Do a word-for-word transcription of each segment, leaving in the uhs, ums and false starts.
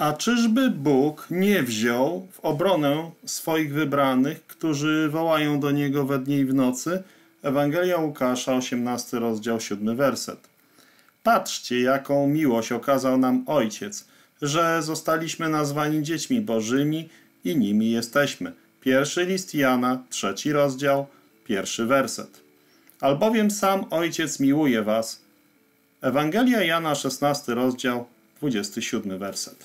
A czyżby Bóg nie wziął w obronę swoich wybranych, którzy wołają do Niego we dnie i w nocy? Ewangelia Łukasza, osiemnasty rozdział, siódmy werset. Patrzcie, jaką miłość okazał nam Ojciec, że zostaliśmy nazwani dziećmi Bożymi i nimi jesteśmy. Pierwszy list Jana, trzeci rozdział, pierwszy werset. Albowiem sam Ojciec miłuje was. Ewangelia Jana, szesnasty rozdział, dwudziesty siódmy werset.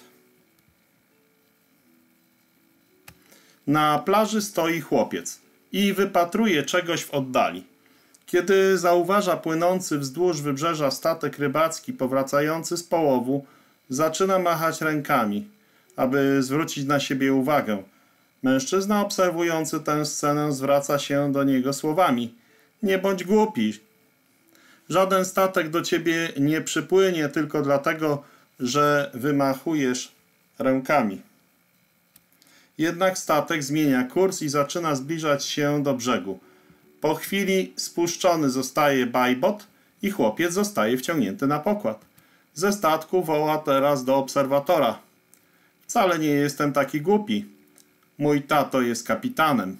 Na plaży stoi chłopiec i wypatruje czegoś w oddali. Kiedy zauważa płynący wzdłuż wybrzeża statek rybacki powracający z połowu, zaczyna machać rękami, aby zwrócić na siebie uwagę. Mężczyzna obserwujący tę scenę zwraca się do niego słowami: nie bądź głupi. Żaden statek do ciebie nie przypłynie tylko dlatego, że wymachujesz rękami. Jednak statek zmienia kurs i zaczyna zbliżać się do brzegu. Po chwili spuszczony zostaje bajbot i chłopiec zostaje wciągnięty na pokład. Ze statku woła teraz do obserwatora: wcale nie jestem taki głupi. Mój tato jest kapitanem.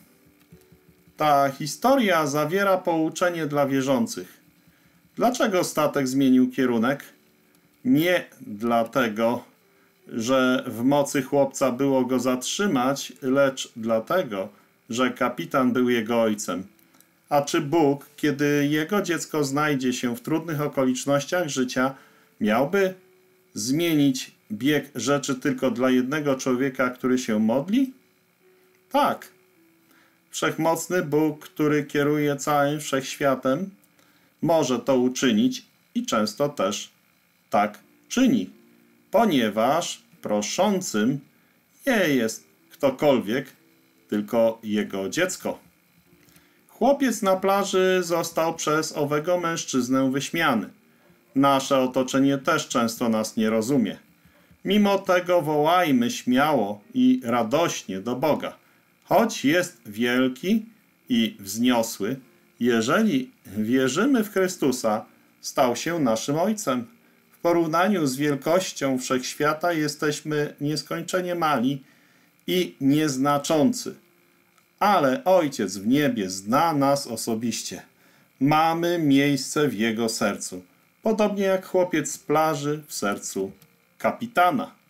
Ta historia zawiera pouczenie dla wierzących. Dlaczego statek zmienił kierunek? Nie dlatego, że w mocy chłopca było go zatrzymać, lecz dlatego, że kapitan był jego ojcem. A czy Bóg, kiedy jego dziecko znajdzie się w trudnych okolicznościach życia, miałby zmienić bieg rzeczy tylko dla jednego człowieka, który się modli? Tak. Wszechmocny Bóg, który kieruje całym wszechświatem, może to uczynić i często też tak czyni, ponieważ proszącym nie jest ktokolwiek, tylko jego dziecko. Chłopiec na plaży został przez owego mężczyznę wyśmiany. Nasze otoczenie też często nas nie rozumie. Mimo tego wołajmy śmiało i radośnie do Boga. Choć jest wielki i wzniosły, jeżeli wierzymy w Chrystusa, stał się naszym Ojcem. W porównaniu z wielkością wszechświata jesteśmy nieskończenie mali i nieznaczący. Ale Ojciec w niebie zna nas osobiście. Mamy miejsce w Jego sercu, podobnie jak chłopiec z plaży w sercu kapitana.